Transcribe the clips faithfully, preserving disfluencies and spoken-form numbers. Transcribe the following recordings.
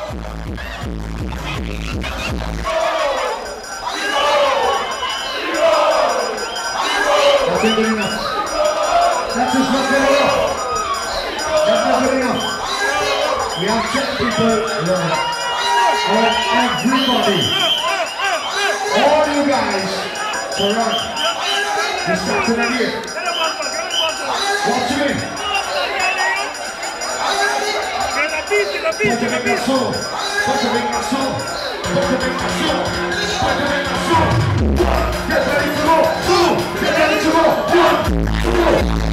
That's good enough. That's just not good enough. That's not good enough. We have checked people, yeah. All everybody, all you guys to run. This Saturday here. Watch me. Ponte bem na som, ponte bem na som, ponte bem na som, ponte bem na som. Get ready to go, two, get ready to go, one, two.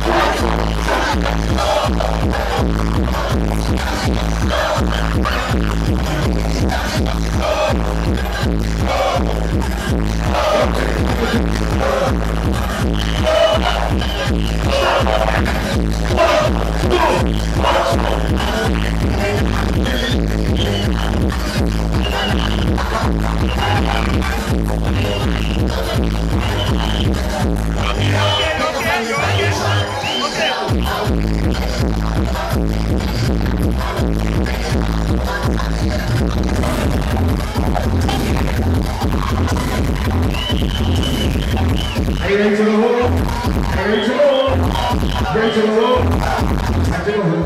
Are you ready to go home? Are you ready to go home? Ready to go home? Ready to go home.